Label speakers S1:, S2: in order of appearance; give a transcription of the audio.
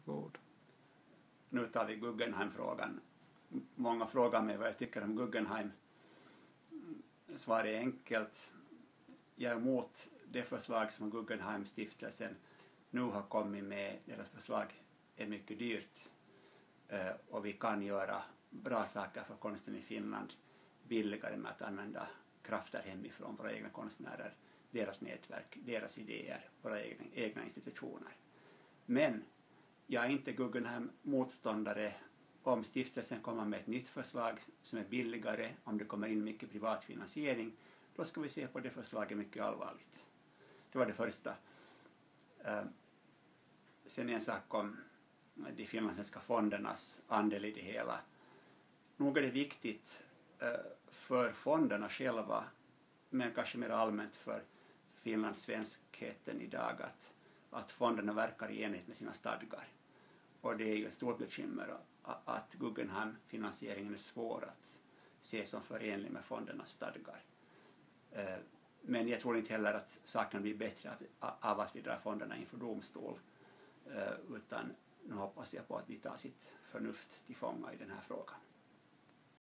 S1: Varsågod.
S2: Nu tar vi Guggenheim-frågan. Många frågar mig vad jag tycker om Guggenheim. Svaret är enkelt. Jag är emot det förslag som Guggenheim-stiftelsen nu har kommit med. Deras förslag är mycket dyrt och vi kan göra bra saker för konsten i Finland billigare med att använda krafter hemifrån våra egna konstnärer, deras nätverk, deras idéer, våra egna institutioner. Men jag är inte Guggenheim-motståndare om stiftelsen kommer med ett nytt förslag som är billigare, om det kommer in mycket privat finansiering, då ska vi se på det förslaget mycket allvarligt. Det var det första. Sen en sak om de finländska fondernas andel i det hela. Nog är det viktigt för fonderna själva, men kanske mer allmänt för finlandssvenskheten idag att fonderna verkar i enlighet med sina stadgar. Och det är ju ett stort bekymmer att Guggenheim-finansieringen är svår att se som förenlig med fondernas stadgar. Men jag tror inte heller att saken blir bättre av att vi drar fonderna inför domstol, utan nu hoppas jag på att vi tar sitt förnuft till fånga i den här frågan.